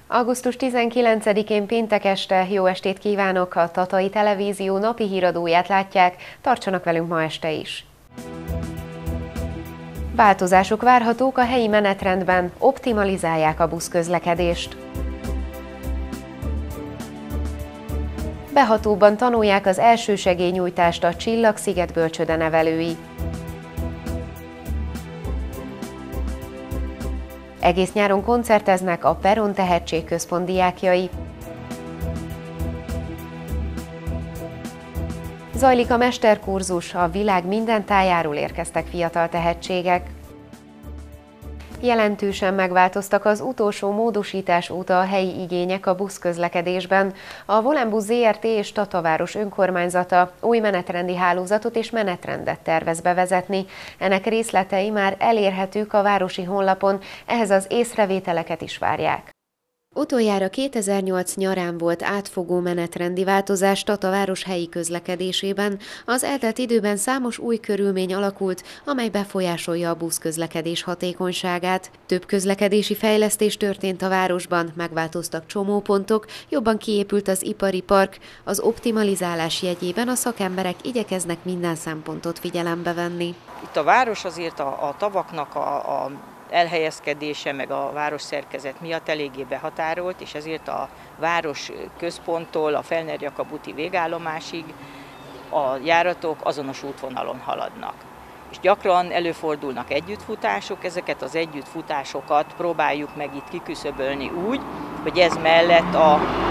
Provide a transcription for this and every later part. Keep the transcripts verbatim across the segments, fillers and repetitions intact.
augusztus tizenkilencedikén péntek este jó estét kívánok! A Tatai Televízió napi híradóját látják, tartsanak velünk ma este is! Változások várhatók a helyi menetrendben, optimalizálják a buszközlekedést. Behatóban tanulják az elsősegélynyújtást a Csillagsziget bölcsőde nevelői. Egész nyáron koncerteznek a Peron Tehetségközpont diákjai. Zajlik a mesterkurzus, a világ minden tájáról érkeztek fiatal tehetségek. Jelentősen megváltoztak az utolsó módosítás óta a helyi igények a buszközlekedésben. A Volánbusz zé er té és Tataváros önkormányzata új menetrendi hálózatot és menetrendet tervez bevezetni. Ennek részletei már elérhetők a városi honlapon, ehhez az észrevételeket is várják. Utoljára kétezer-nyolc nyarán volt átfogó menetrendi változás Tataváros helyi közlekedésében. Az eltelt időben számos új körülmény alakult, amely befolyásolja a buszközlekedés hatékonyságát. Több közlekedési fejlesztés történt a városban, megváltoztak csomópontok, jobban kiépült az ipari park, az optimalizálás jegyében a szakemberek igyekeznek minden szempontot figyelembe venni. Itt a város azért a, a tavaknak a, a elhelyezkedése meg a város szerkezet miatt eléggé behatárolt, és ezért a város központtól a Fellner-Jakab úti végállomásig a járatok azonos útvonalon haladnak. És gyakran előfordulnak együttfutások, ezeket az együttfutásokat próbáljuk meg itt kiküszöbölni úgy, hogy ez mellett a,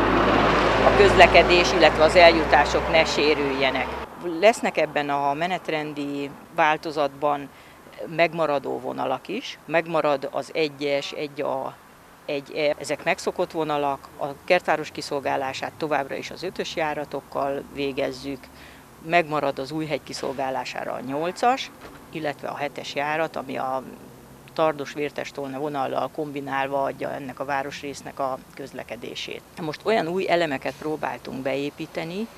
a közlekedés, illetve az eljutások ne sérüljenek. Lesznek ebben a menetrendi változatban megmaradó vonalak is, megmarad az egyes, egy á, egy é, ezek megszokott vonalak, a kertváros kiszolgálását továbbra is az ötös járatokkal végezzük, megmarad az Újhegy kiszolgálására a nyolcas, illetve a hetes járat, ami a Tardos-Vértestolna vonallal kombinálva adja ennek a városrésznek a közlekedését. Most olyan új elemeket próbáltunk beépíteni,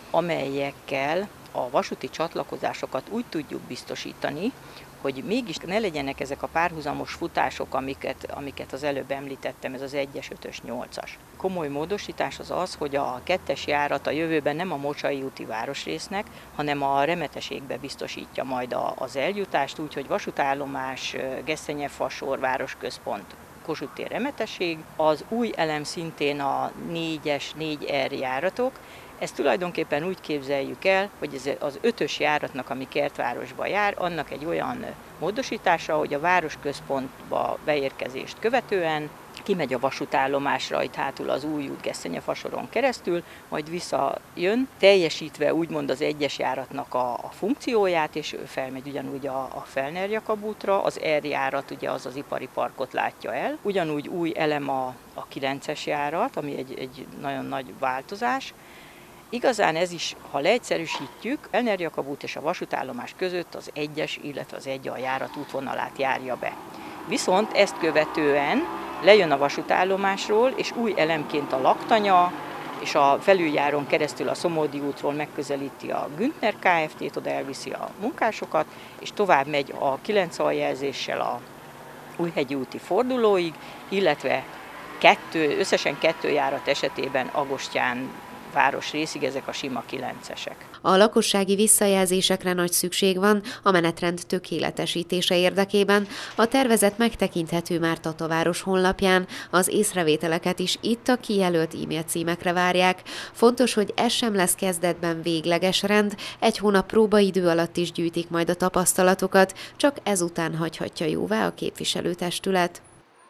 amelyekkel a vasúti csatlakozásokat úgy tudjuk biztosítani, hogy mégis ne legyenek ezek a párhuzamos futások, amiket, amiket az előbb említettem, ez az egyes, ötös, nyolcas. Komoly módosítás az az, hogy a kettes járat a jövőben nem a Mocsai úti városrésznek, hanem a Remeteségbe biztosítja majd az eljutást, úgyhogy vasútállomás, Gesszenye-Fasor, városközpont, Kossuth tér, Remeteség. Az új elem szintén a négyes, négy er járatok. Ezt tulajdonképpen úgy képzeljük el, hogy ez az ötös járatnak, ami Kertvárosba jár, annak egy olyan módosítása, hogy a városközpontba beérkezést követően kimegy a vasútállomásra, itt hátul az új út Gesszenye-Fasoron keresztül, majd visszajön, teljesítve úgymond az egyes járatnak a, a funkcióját, és ő felmegy ugyanúgy a, a Fellner-Jakab útra, az R járat ugye az az ipari parkot látja el, ugyanúgy új elem a, a kilences járat, ami egy, egy nagyon nagy változás. Igazán ez is, ha leegyszerűsítjük, Fellner-Jakab út és a vasútállomás között az egyes, illetve az egy á járat útvonalát járja be. Viszont ezt követően lejön a vasútállomásról, és új elemként a Laktanya, és a felüljáron keresztül a Szomódi útról megközelíti a Güntner Kft-t, oda elviszi a munkásokat, és tovább megy a kilenc aljelzéssel a Újhegyi úti fordulóig, illetve kettő, összesen kettő járat esetében Agostyán városrészig, ezek a sima kilencesek. A lakossági visszajelzésekre nagy szükség van a menetrend tökéletesítése érdekében. A tervezet megtekinthető már Tataváros honlapján, az észrevételeket is itt a kijelölt e-mail címekre várják. Fontos, hogy ez sem lesz kezdetben végleges rend, egy hónap próbaidő alatt is gyűjtik majd a tapasztalatokat, csak ezután hagyhatja jóvá a képviselőtestület.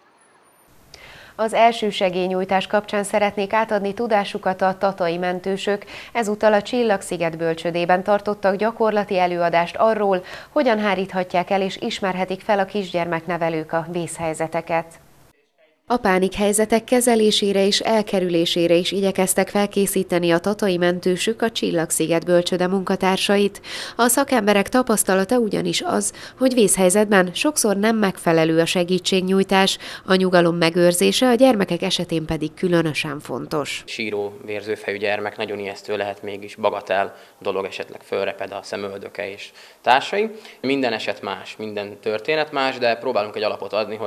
Az elsősegélynyújtás kapcsán szeretnék átadni tudásukat a tatai mentősök, ezúttal a Csillagsziget bölcsődében tartottak gyakorlati előadást arról, hogyan háríthatják el és ismerhetik fel a kisgyermeknevelők a vészhelyzeteket. A pánikhelyzetek kezelésére és elkerülésére is igyekeztek felkészíteni a tatai mentősök a Csillagsziget bölcsőde munkatársait. A szakemberek tapasztalata ugyanis az, hogy vészhelyzetben sokszor nem megfelelő a segítségnyújtás, a nyugalom megőrzése, a gyermekek esetén pedig különösen fontos. Síró, vérzőfejű gyermek nagyon ijesztő lehet, mégis bagatel dolog, esetleg fölreped a szemöldöke és társai. Minden eset más, minden történet más, de próbálunk egy alapot adni, hogy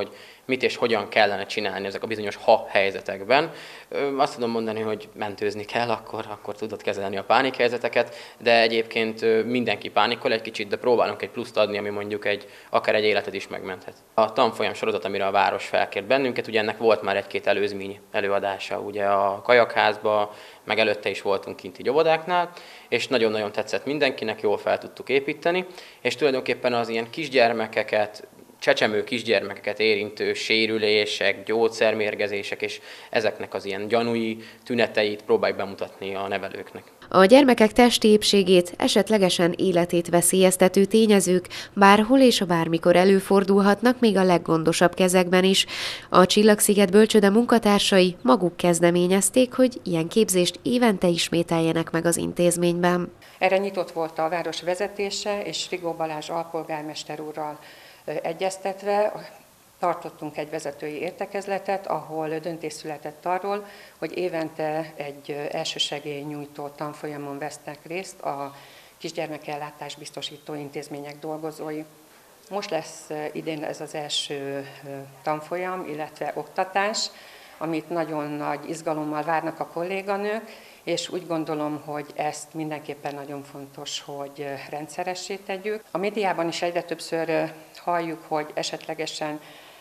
mit és hogyan kellene csinálni ezek a bizonyos ha helyzetekben. Azt tudom mondani, hogy mentőzni kell, akkor, akkor tudod kezelni a pánikhelyzeteket, de egyébként mindenki pánikol egy kicsit, de próbálunk egy pluszt adni, ami mondjuk egy, akár egy életet is megmenthet. A tanfolyam sorozat, amire a város felkért bennünket, ugye ennek volt már egy-két előzmény előadása, ugye a kajakházba, meg előtte is voltunk kint így óvodáknál, és nagyon-nagyon tetszett mindenkinek, jól fel tudtuk építeni, és tulajdonképpen az ilyen kisgyermekeket, csecsemő kisgyermekeket érintő sérülések, gyógyszermérgezések és ezeknek az ilyen gyanúi tüneteit próbáljuk bemutatni a nevelőknek. A gyermekek testi épségét, esetlegesen életét veszélyeztető tényezők bárhol és bármikor előfordulhatnak, még a leggondosabb kezekben is. A Csillagsziget bölcsőde munkatársai maguk kezdeményezték, hogy ilyen képzést évente ismételjenek meg az intézményben. Erre nyitott volt a város vezetése, és Rigó Balázs alpolgármester úrral egyeztetve tartottunk egy vezetői értekezletet, ahol döntés született arról, hogy évente egy elsősegélynyújtó tanfolyamon vesznek részt a kisgyermekellátás biztosító intézmények dolgozói. Most lesz idén ez az első tanfolyam, illetve oktatás, amit nagyon nagy izgalommal várnak a kolléganők, és úgy gondolom, hogy ezt mindenképpen nagyon fontos, hogy rendszeressé tegyük. A médiában is egyre többször halljuk, hogy esetlegesen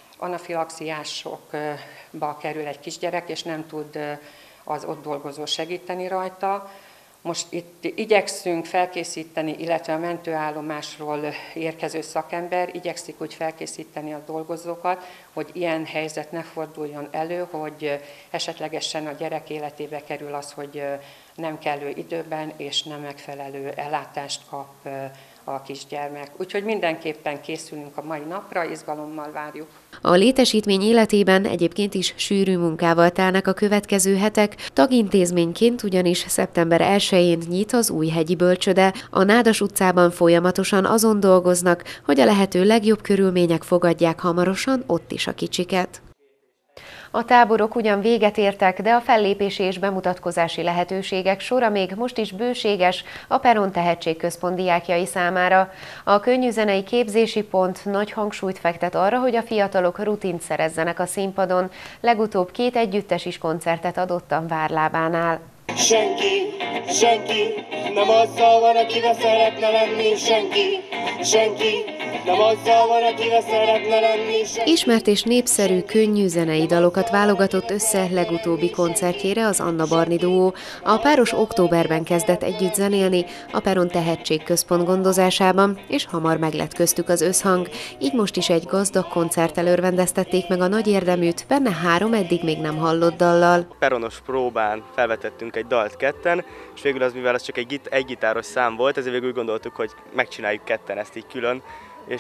anafilaxiásokba kerül egy kisgyerek, és nem tud az ott dolgozó segíteni rajta. Most itt igyekszünk felkészíteni, illetve a mentőállomásról érkező szakember igyekszik úgy felkészíteni a dolgozókat, hogy ilyen helyzet ne forduljon elő, hogy esetlegesen a gyerek életébe kerül az, hogy nem kellő időben és nem megfelelő ellátást kap a kisgyermek. Úgyhogy mindenképpen készülünk a mai napra, izgalommal várjuk. A létesítmény életében egyébként is sűrű munkával telnek a következő hetek, tagintézményként ugyanis szeptember elsején nyit az Újhegyi bölcsőde. A Nádas utcában folyamatosan azon dolgoznak, hogy a lehető legjobb körülmények fogadják hamarosan ott is a kicsiket. A táborok ugyan véget értek, de a fellépési és bemutatkozási lehetőségek sora még most is bőséges a Peron Tehetségközpont diákjai számára. A könnyűzenei képzési pont nagy hangsúlyt fektet arra, hogy a fiatalok rutint szerezzenek a színpadon. Legutóbb két együttes is koncertet adott a Várlábánál. Senki, senki, nem azzal van, akivel szeretne lenni, senki, senki, nem azzal van, akivel szeretne lenni, senki. Ismert és népszerű könnyű zenei dalokat válogatott össze legutóbbi koncertjére az Anna Barni duó. A páros októberben kezdett együtt zenélni a Peron Tehetségközpont gondozásában, és hamar meglett köztük az összhang. Így most is egy gazdag koncerttel örvendeztették meg a nagy érdeműt, benne három eddig még nem hallott dallal. Peronos próbán felvetettünk egy dalt ketten, és végül az, mivel az csak egy, git- egy gitáros szám volt, ezért végül úgy gondoltuk, hogy megcsináljuk ketten ezt így külön, és,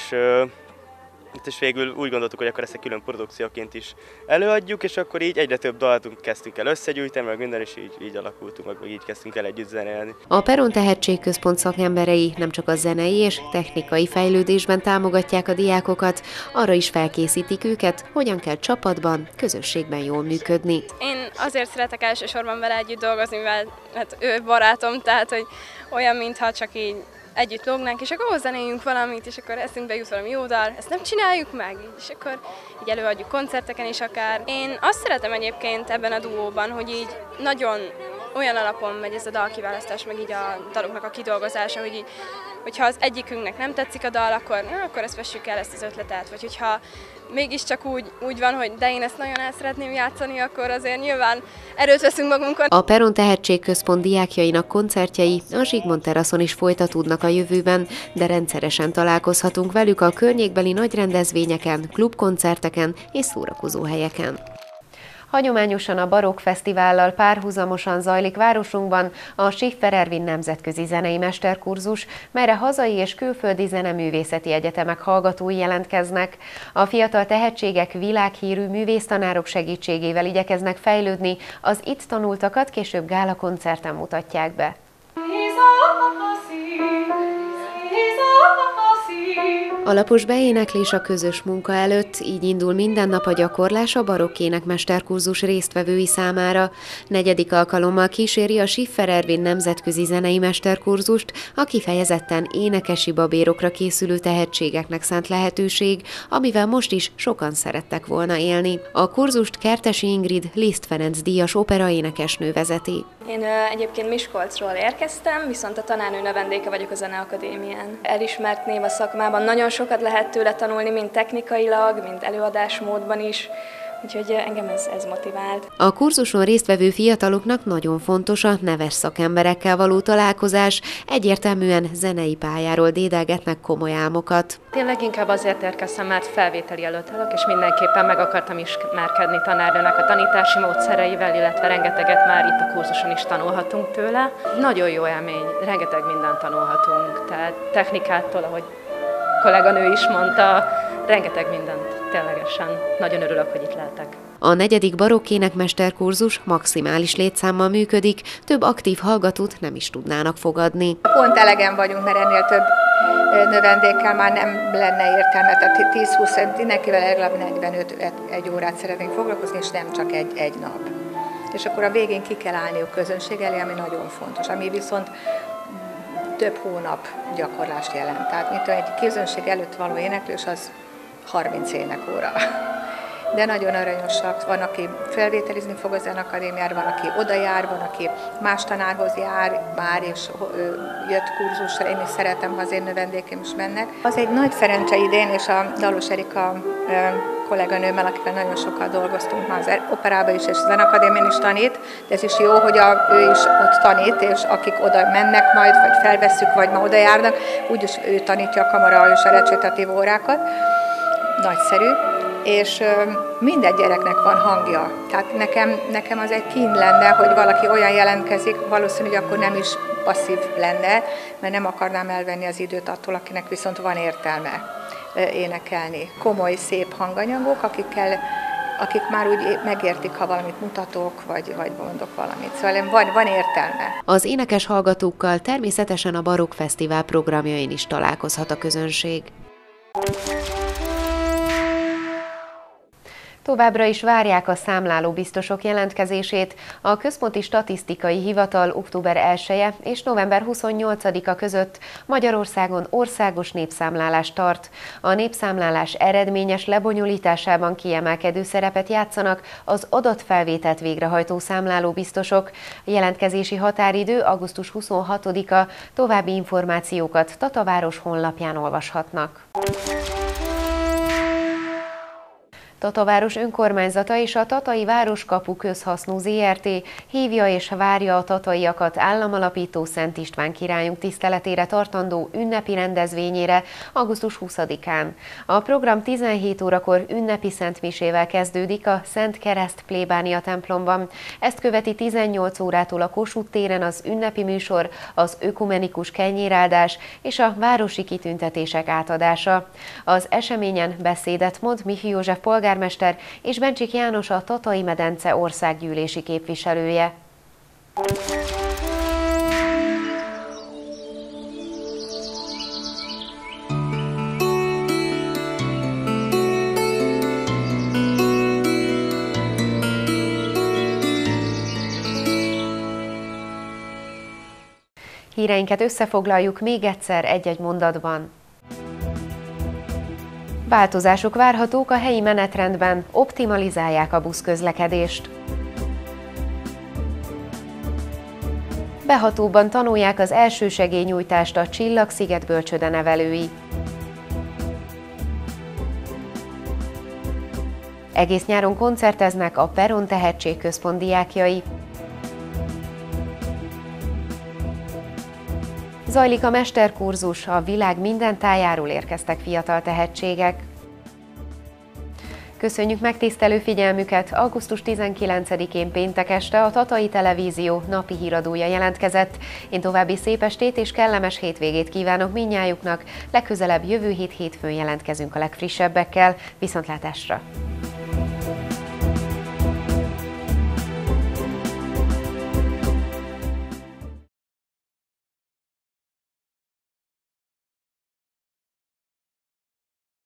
és végül úgy gondoltuk, hogy akkor ezt egy külön produkcióként is előadjuk, és akkor így egyre több dalt kezdtünk el összegyűjteni, meg minden, és így, így alakultunk, meg így kezdtünk el együtt zenélni. A Peron Tehetségközpont szakemberei nem csak a zenei és technikai fejlődésben támogatják a diákokat, arra is felkészítik őket, hogyan kell csapatban, közösségben jól működni. Én azért szeretek elsősorban vele együtt dolgozni, mivel hát ő barátom, tehát hogy olyan, mintha csak így együtt lógnánk, és akkor zenéljünk valamit, és akkor eszünkbe jut valami jó dal, ezt nem csináljuk meg, és akkor így előadjuk koncerteken is akár. Én azt szeretem egyébként ebben a duóban, hogy így nagyon olyan alapon megy ez a dalkiválasztás, meg így a daloknak a kidolgozása, hogy így, hogyha az egyikünknek nem tetszik a dal, akkor, na, akkor ezt vessük el, ezt az ötletet, vagy hogyha mégiscsak úgy, úgy van, hogy de én ezt nagyon el szeretném játszani, akkor azért nyilván erőt veszünk magunkon. A Peron Tehetségközpont diákjainak koncertjei a Zsigmond teraszon is folytatódnak a jövőben, de rendszeresen találkozhatunk velük a környékbeli nagy rendezvényeken, klubkoncerteken és szórakozóhelyeken. Hagyományosan a Barokk Fesztivállal párhuzamosan zajlik városunkban a Schiffer Ervin nemzetközi zenei mesterkurzus, melyre hazai és külföldi zeneművészeti egyetemek hallgatói jelentkeznek. A fiatal tehetségek világhírű művésztanárok segítségével igyekeznek fejlődni, az itt tanultakat később gálakoncerten mutatják be. Alapos beéneklés a közös munka előtt, így indul minden nap a gyakorlás a barokk énekmesterkurzus résztvevői számára. Negyedik alkalommal kíséri a Schiffer Ervin nemzetközi zenei mesterkurzust a kifejezetten énekesi babérokra készülő tehetségeknek szánt lehetőség, amivel most is sokan szerettek volna élni. A kurzust Kertesi Ingrid Liszt Ferenc díjas operaénekesnő vezeti. Én ö, egyébként Miskolcról érkeztem, viszont a tanárnő növendéke vagyok a Zeneakadémián. Elismert név a szakmában, nagyon sokat lehet tőle tanulni, mind technikailag, mind előadásmódban is, úgyhogy engem ez, ez motivált. A kurzuson résztvevő fiataloknak nagyon fontos a neves szakemberekkel való találkozás, egyértelműen zenei pályáról dédelgetnek komoly álmokat. Én leginkább azért érkeztem, mert felvételi előtt állok, és mindenképpen meg akartam ismerkedni tanárnőnek a tanítási módszereivel, illetve rengeteget már itt a kurzuson is tanulhatunk tőle. Nagyon jó élmény, rengeteg mindent tanulhatunk, tehát technikától, ahogy kolléganő is mondta, rengeteg mindent, ténylegesen. Nagyon örülök, hogy itt lehetek. A negyedik barokk énekmesterkurzus maximális létszámmal működik, több aktív hallgatót nem is tudnának fogadni. Pont elegen vagyunk, mert ennél több növendékkel már nem lenne értelme, tehát tíz-húsz, mindenkivel legalább negyvenöt egy órát szeretnénk foglalkozni, és nem csak egy, egy nap. És akkor a végén ki kell állni a közönség elé, ami nagyon fontos, ami viszont több hónap gyakorlást jelent. Tehát mint egy közönség előtt való éneklés, az harminc énekóra. De nagyon aranyosak. Van, aki felvételizni fog a Zeneakadémiára, van, aki oda jár, van, aki más tanárhoz jár már, és jött kurzusra. Én is szeretem, ha az én növendékeim is mennek. Az egy nagy szerencse idén, és a Dalos Erika kolléganőmmel, akivel nagyon sokat dolgoztunk már az operában is, és a Zeneakadémián is tanít, de ez is jó, hogy a, ő is ott tanít, és akik oda mennek majd, vagy felvesszük, vagy ma oda járnak, úgyis ő tanítja a kamara és a recitatív órákat. Nagyszerű. És minden gyereknek van hangja. Tehát nekem, nekem az egy kín lenne, hogy valaki olyan jelentkezik, valószínű, hogy akkor nem is passzív lenne, mert nem akarnám elvenni az időt attól, akinek viszont van értelme énekelni. Komoly, szép hanganyagok, akikkel, akik már úgy megértik, ha valamit mutatok, vagy, vagy mondok valamit. Szóval van, van értelme. Az énekes hallgatókkal természetesen a Barokk Fesztivál programjain is találkozhat a közönség. Továbbra is várják a számlálóbiztosok jelentkezését. A Központi Statisztikai Hivatal október elseje és november huszonnyolcadika között Magyarországon országos népszámlálást tart. A népszámlálás eredményes lebonyolításában kiemelkedő szerepet játszanak az adatfelvételt végrehajtó számlálóbiztosok. A jelentkezési határidő augusztus huszonhatodika, további információkat Tataváros honlapján olvashatnak. Tataváros önkormányzata és a Tatai Városkapu Közhasznú zé er té hívja és várja a tataiakat államalapító Szent István királyunk tiszteletére tartandó ünnepi rendezvényére augusztus huszadikán. A program tizenhét órakor ünnepi szentmisével kezdődik a Szent Kereszt plébánia templomban. Ezt követi tizennyolc órától a Kossuth téren az ünnepi műsor, az ökumenikus kenyéráldás és a városi kitüntetések átadása. Az eseményen beszédet mond Mifi József polgár polgármester és Bencsik János a Tatai medence országgyűlési képviselője. Híreinket összefoglaljuk még egyszer egy-egy mondatban. Változások várhatók a helyi menetrendben, optimalizálják a buszközlekedést. Behatóban tanulják az elsősegélynyújtást a Csillagsziget bölcsőde nevelői. Egész nyáron koncerteznek a Peron Tehetségközpont diákjai. Zajlik a mesterkurzus, a világ minden tájáról érkeztek fiatal tehetségek. Köszönjük megtisztelő figyelmüket! augusztus tizenkilencedikén péntek este a Tatai Televízió napi híradója jelentkezett. Én további szép estét és kellemes hétvégét kívánok mindnyájuknak. Legközelebb jövő hét hétfőn jelentkezünk a legfrissebbekkel. Viszontlátásra!